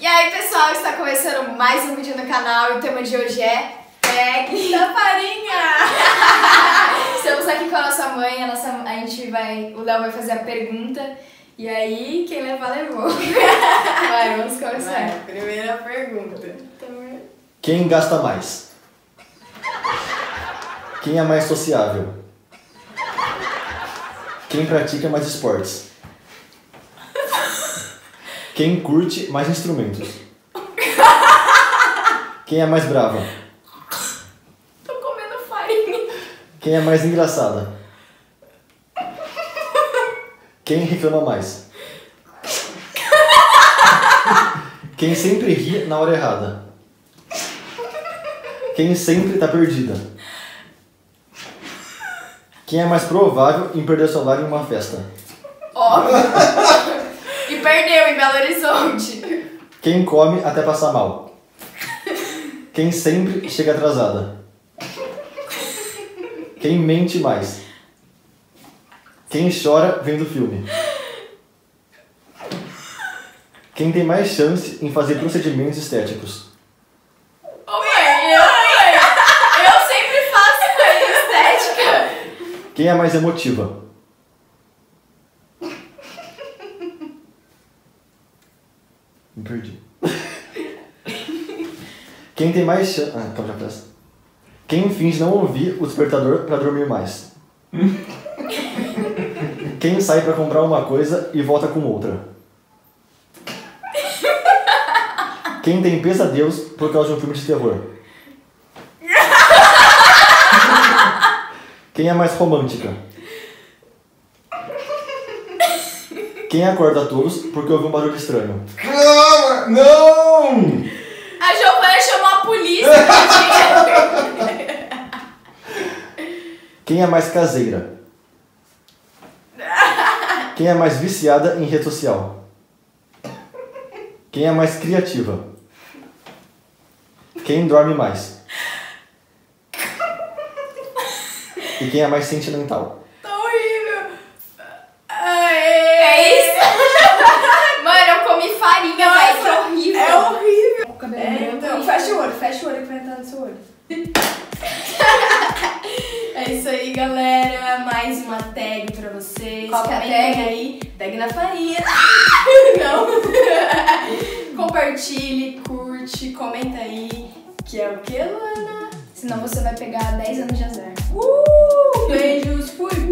E aí, pessoal, está começando mais um vídeo no canal e o tema de hoje é Pegue da Farinha! Estamos aqui com a nossa mãe, o Léo vai fazer a pergunta e aí quem levar, levou. Vai, vamos começar. Vai, primeira pergunta. Quem gasta mais? Quem é mais sociável? Quem pratica mais esportes? Quem curte mais instrumentos? Quem é mais brava? Tô comendo farinha. Quem é mais engraçada? Quem reclama mais? Quem sempre ri na hora errada? Quem sempre tá perdida? Quem é mais provável em perder o celular em uma festa? Óbvio. E perdeu em Belo Horizonte. Quem come até passar mal? Quem sempre chega atrasada? Quem mente mais? Quem chora vendo filme? Quem tem mais chance em fazer procedimentos estéticos? Ô mãe, eu sempre faço estética. Quem é mais emotiva? Me perdi. Quem tem mais chance... calma, já peço. Quem finge não ouvir o despertador pra dormir mais? Quem sai pra comprar uma coisa e volta com outra? Quem tem pesadelos por causa de um filme de terror? Quem é mais romântica? Quem acorda todos porque ouviu um barulho estranho? Calma! Não! A Giovana chamou a polícia. Quem é mais caseira? Quem é mais viciada em rede social? Quem é mais criativa? Quem dorme mais? E quem é mais sentimental? Tá horrível. É isso? Mano, eu comi farinha, velho. Que horrível. É horrível! O cabelo branco. Então, fecha o olho que vai entrar no seu olho. É isso aí, galera. Mais uma tag pra vocês. Qual que é a Comentem tag? aí. Tag na farinha. Não. Compartilhe, curte, comenta aí. Que é o que, Luana? Senão você vai pegar 10 anos de azar. Beijos, fui!